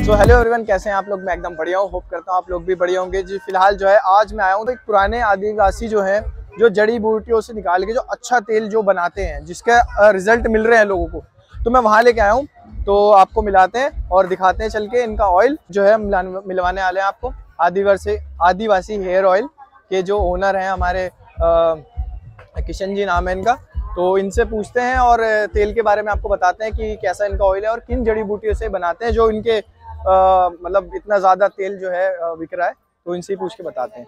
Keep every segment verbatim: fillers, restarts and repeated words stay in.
So hello everyone, कैसे हैं आप लोग। मैं एकदम बढ़िया हूँ, होप करता हूँ आप लोग भी बढ़िया होंगे जी। फिलहाल जो है आज मैं आया हूँ तो एक पुराने आदिवासी जो है जो जड़ी बूटियों से निकाल के जो अच्छा तेल जो बनाते हैं, जिसका रिजल्ट मिल रहे हैं लोगों को, तो मैं वहाँ लेके आया हूँ। तो आपको मिलाते हैं और दिखाते हैं चल के इनका ऑयल जो है मिलवाने वाले हैं आपको। आदिवासी आदिवासी हेयर ऑयल के जो ओनर हैं हमारे आ, किशन जी नाम है इनका। तो इनसे पूछते हैं और तेल के बारे में आपको बताते हैं कि कैसा इनका ऑयल है और किन जड़ी बूटियों से बनाते हैं जो इनके आ, मतलब इतना ज्यादा तेल जो है आ, बिक रहा है। तो इनसे पूछ के बताते हैं।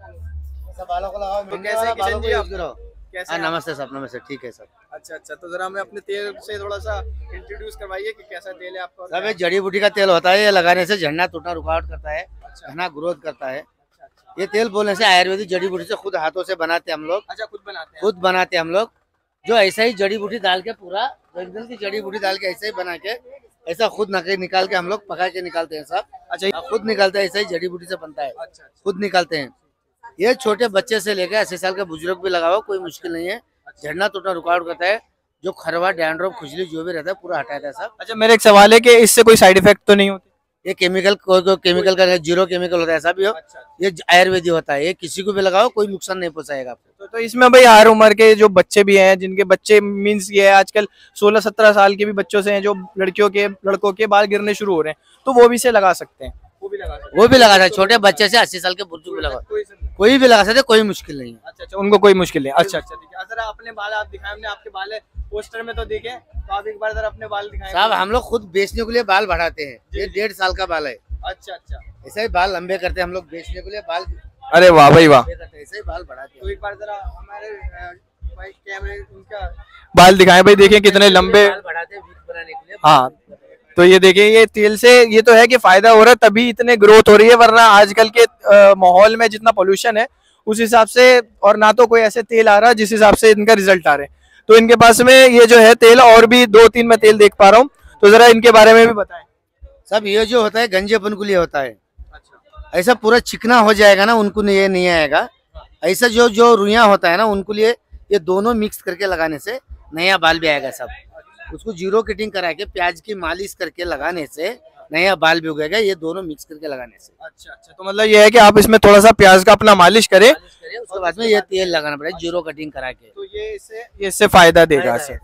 बालों को लगाओ, तो कैसे किशन जी आप कैसे हैं? नमस्ते सर, नमस्ते। ठीक है सर। अच्छा अच्छा, तो जरा हमें अपने तेल से थोड़ा सा इंट्रोड्यूस करवाइए कि कैसा तेल है आपका। सब एक जड़ी बूटी का तेल होता है, ये लगाने से झड़ना टूटना रुकावट करता है, घना ग्रोथ करता है। ये तेल बोलने से आयुर्वेदिक जड़ी बूटी से खुद हाथों से बनाते हम लोग। अच्छा, खुद बनाते हैं? खुद बनाते हम लोग, जो ऐसा ही जड़ी बूटी डाल के पूरा जंगल की जड़ी बूटी डाल के ऐसे ही बना के ऐसा खुद निकाल के हम लोग पका के निकालते हैं सब। अच्छा, खुद निकालते हैं, ऐसा ही जड़ी बूटी से बनता है। अच्छा, खुद निकालते हैं। ये छोटे बच्चे से लेकर अस्सी साल के बुजुर्ग भी लगाओ, कोई मुश्किल नहीं है। झड़ना टूटना रुकावट करता है, जो खरवा डैंड्रफ खुजली जो भी रहता है पूरा हटाता है सब। अच्छा, मेरा एक सवाल है कि इससे कोई साइड इफेक्ट तो नहीं होते? ये केमिकल कोई कोई केमिकल का जीरो केमिकल होता है, ऐसा भी हो। अच्छा, ये आयुर्वेदिक होता है, ये किसी को भी लगाओ कोई नुकसान नहीं पहुंचाएगा आपको। तो, तो इसमें भाई हर उम्र के जो बच्चे भी हैं, जिनके बच्चे मीन्स ये है आजकल सोलह सत्रह साल के भी बच्चों से हैं जो लड़कियों के लड़कों के बाल गिरने शुरू हो रहे हैं, तो वो भी इसे लगा सकते हैं? वो भी लगा सकते हैं, वो भी लगा सकते हैं। छोटे बच्चे से अस्सी साल के बुजुर्ग भी लगा, कोई भी लगा सकते, कोई मुश्किल नहीं है। अच्छा अच्छा, उनको कोई मुश्किल नहीं। अच्छा अच्छा, ठीक है। जरा अपने बाल आप दिखाएं, हमने आपके बाल है पोस्टर में तो देखे, तो आप एक बार जरा अपने बाल दिखाएं। साहब हम लोग खुद बेचने के लिए बाल बढ़ाते हैं, ये डेढ़ साल का बाल है। अच्छा अच्छा, ऐसे ही बाल लंबे करते हैं हम लोग बेचने के लिए बाल। अरे वाह भाई वाह, ऐसे ही बाल बढ़ाते हैं। तो एक बार जरा हमारे भाई कैमरे उनका बाल दिखाएं भाई, देखें कितने लंबे बाल बढ़ाते हैं बनाने के लिए। हाँ, तो ये देखिए, ये तेल से ये तो है कि फायदा हो रहा है तभी इतने ग्रोथ हो रही है, वरना आजकल के माहौल में जितना पोल्यूशन है उस हिसाब से, और ना तो कोई ऐसे तेल आ रहा है जिस हिसाब से इनका रिजल्ट आ रहे हैं। तो इनके पास में ये जो है तेल और भी दो तीन मैं तेल देख पा रहा हूँ, तो जरा इनके बारे में भी बताएं। सब ये जो होता है गंजेपन के लिए होता है। अच्छा। ऐसा पूरा चिकना हो जाएगा ना, उनको ये नहीं आएगा। ऐसा जो जो रुइया होता है ना, उनको लिए ये दोनों मिक्स करके लगाने से नया बाल भी आएगा सब। उसको जीरो कटिंग करा के प्याज की मालिश करके लगाने से नया बाल भी उगेगा, ये दोनों मिक्स करके लगाने से। अच्छा अच्छा, तो मतलब ये है कि आप इसमें थोड़ा सा प्याज का अपना मालिश करें, उसके बाद में ये तेल लगाना पड़ेगा जीरो कटिंग करा के, तो ये इससे ये इससे फायदा देगा। अच्छा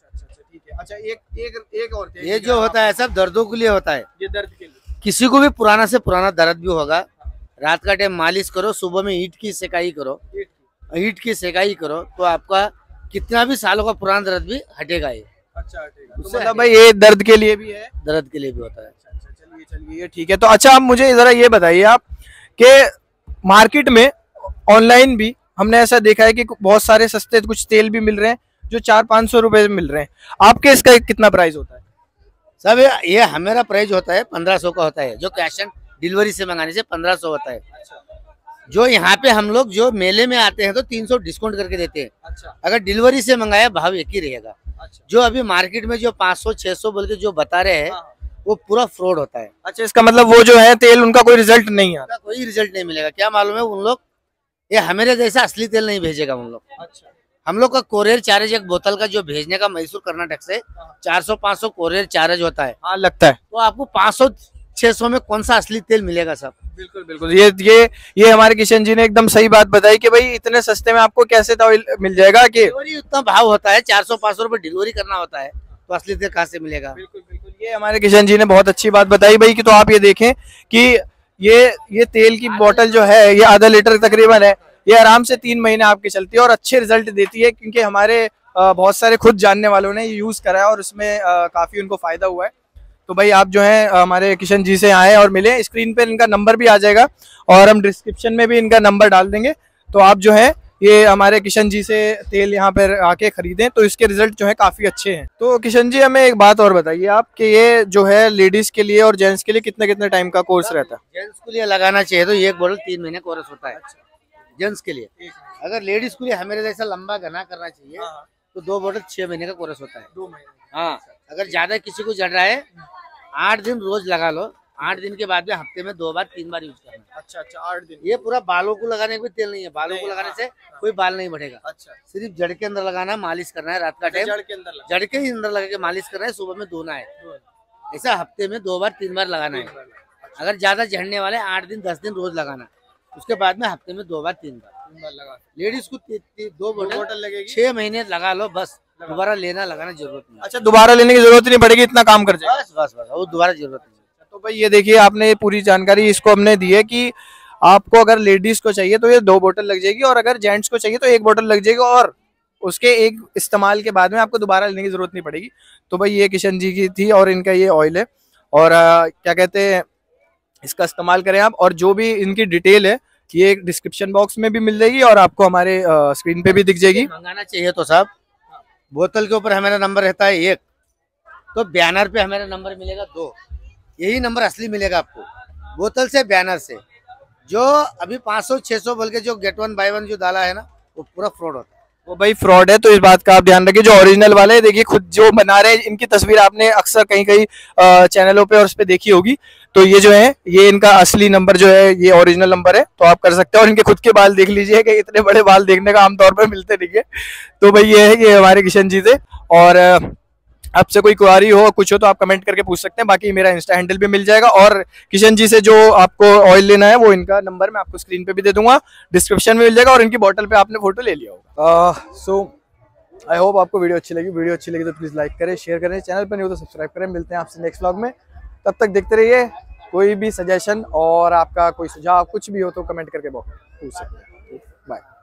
अच्छा, एक एक एक और ये जो होता है सब दर्दों के लिए होता है। ये दर्द के लिए, किसी को भी पुराना से पुराना दर्द भी होगा, रात का टाइम मालिश करो, सुबह में ईंट की सेकाई करो, ईंट की सेकाई करो, तो आपका कितना भी सालों का पुराना दर्द भी हटेगा। ये अच्छा हटेगा, तो मतलब भाई ये दर्द के लिए भी है? दर्द के लिए भी होता है। अच्छा, चलिए चलिए, ये ठीक है। तो अच्छा, आप मुझे जरा ये बताइए आप कि मार्केट में ऑनलाइन भी हमने ऐसा देखा है कि बहुत सारे सस्ते कुछ तेल भी मिल रहे हैं जो चार पाँच सौ रुपए में मिल रहे हैं। आपके इसका कितना प्राइस होता है? सब ये हमारा प्राइस होता है पंद्रह सौ का होता है, जो कैश ऑन डिलीवरी से मंगाने से पंद्रह सौ होता है। जो यहाँ पे हम लोग जो मेले में आते हैं तो तीन सौ डिस्काउंट करके देते हैं। अच्छा। अगर डिलीवरी से मंगाया भाव एक ही रहेगा। अच्छा। जो अभी मार्केट में जो पाँच सौ छह सौ बोल के जो बता रहे हैं, वो पूरा फ्रॉड होता है। अच्छा, इसका मतलब वो जो है तेल उनका कोई रिजल्ट नहीं आता? कोई रिजल्ट नहीं मिलेगा। क्या मालूम है, उन लोग ये हमारे जैसा असली तेल नहीं भेजेगा उन लोग। अच्छा। हम लोग का कोरियर चार्ज एक बोतल का जो भेजने का मैसूर कर्नाटक से चार सौ पाँच सौ कोरियर चार्ज होता है। हाँ, लगता है। तो आपको पाँच सौ छह सौ में कौन सा असली तेल मिलेगा सब? बिल्कुल बिल्कुल, ये ये ये हमारे किशन जी ने एकदम सही बात बताई कि भाई इतने सस्ते में आपको कैसे तेल मिल जाएगा कि उतना भाव होता है, चार सौ पाँच सौ रुपए डिलीवरी करना होता है, तो असली तेल कहाँ से मिलेगा? बिल्कुल बिल्कुल, ये हमारे किशन जी ने बहुत अच्छी बात बताई भाई कि तो आप ये देखें कि ये ये तेल की बोतल जो है ये आधा लीटर तकरीबन है, ये आराम से तीन महीने आपकी चलती है और अच्छे रिजल्ट देती है, क्योंकि हमारे बहुत सारे खुद जानने वालों ने ये यूज करा है और उसमें काफी उनको फायदा हुआ है। तो भाई आप जो है हमारे किशन जी से आए और मिले, स्क्रीन पे इनका नंबर भी आ जाएगा और हम डिस्क्रिप्शन में भी इनका नंबर डाल देंगे। तो आप जो है ये हमारे किशन जी से तेल यहाँ पर आके खरीदें, तो इसके रिजल्ट जो है काफी अच्छे हैं। तो किशन जी हमें एक बात और बताइए आप कि ये जो है लेडीज के लिए और जेंट्स के लिए कितने कितने टाइम का कोर्स रहता है? जेंट्स के लिए लगाना चाहिए तो एक बोतल तीन महीने कोर्स होता है जेंट्स के लिए। अगर लेडीज के लिए हमारे जैसा लंबा घना करना चाहिए तो दो बोतल छह महीने का कोर्स होता है। दो महीने हाँ, अगर ज्यादा किसी को जड़ रहा है आठ दिन रोज लगा लो, आठ दिन के बाद में हफ्ते में दो बार तीन बार यूज करना। अच्छा अच्छा, आठ दिन। ये पूरा बालों को लगाने का तेल नहीं है, बालों को लगाने से कोई बाल नहीं बढ़ेगा। अच्छा, सिर्फ जड़ के अंदर लगाना, मालिश करना है रात का टाइम, जड़ के अंदर जड़ के ही अंदर लगा के मालिश करना है, सुबह में धोना है। ऐसा हफ्ते में दो बार तीन बार लगाना है। अगर ज्यादा झड़ने वाले आठ दिन दस दिन रोज लगाना, उसके बाद में हफ्ते में दो बार तीन बार लगा। लेडीज को ती, ती, दो बोतल लगेगी, छह महीने लगा लो बस, दोबारा लेना लगाना जरूरत नहीं। अच्छा, दोबारा लेने की जरूरत नहीं पड़ेगी, इतना काम कर जाएगा। बस बस बस वो दोबारा जरूरत नहीं। तो भाई ये देखिए, आपने पूरी जानकारी इसको हमने दी है कि आपको अगर लेडीज को चाहिए तो ये दो बोतल लग जाएगी, और अगर जेंट्स को चाहिए तो एक बोतल लग जाएगी, और उसके एक इस्तेमाल के बाद में आपको दोबारा लेने की जरूरत नहीं पड़ेगी। तो भाई ये किशन जी की थी, और इनका ये ऑयल है, और आ, क्या कहते हैं, इसका इस्तेमाल करें आप। और जो भी इनकी डिटेल है ये डिस्क्रिप्शन बॉक्स में भी मिल जाएगी, और आपको हमारे स्क्रीन पे भी दिख जाएगी। मंगाना चाहिए तो साहब, बोतल के ऊपर हमारा नंबर रहता है एक, तो बैनर पे हमारा नंबर मिलेगा दो, यही नंबर असली मिलेगा आपको। बोतल से बैनर से जो अभी पाँच सौ छह सौ बोल के जो गेट वन बाय वन जो डाला है ना, वो पूरा फ्रॉड होता है, वो भाई फ्रॉड है। तो इस बात का आप ध्यान रखिए। जो ओरिजिनल वाले देखिए, खुद जो बना रहे हैं, इनकी तस्वीर आपने अक्सर कहीं कहीं चैनलों पे और उस पे देखी होगी। तो ये जो है, ये इनका असली नंबर जो है, ये ओरिजिनल नंबर है, तो आप कर सकते हैं। और इनके खुद के बाल देख लीजिए कि इतने बड़े बाल देखने का आमतौर पर मिलते नहीं है। तो भाई ये है, ये हमारे किशन जी थे। और आपसे कोई क्वारी हो कुछ हो तो आप कमेंट करके पूछ सकते हैं। बाकी मेरा इंस्टा हैंडल भी मिल जाएगा, और किशन जी से जो आपको ऑयल लेना है वो इनका नंबर मैं आपको स्क्रीन पे भी दे दूंगा, डिस्क्रिप्शन में मिल जाएगा, और इनकी बोतल पे आपने फोटो ले लिया होगा। सो आई होप आपको वीडियो अच्छी लगी। वीडियो अच्छी लगी तो प्लीज लाइक करें, शेयर करें, चैनल पर नहीं हो तो सब्सक्राइब करें। मिलते हैं आपसे नेक्स्ट व्लॉग में, तब तक देखते रहिए। कोई भी सजेशन और आपका कोई सुझाव कुछ भी हो तो कमेंट करके पूछ सकते हैं। बाय।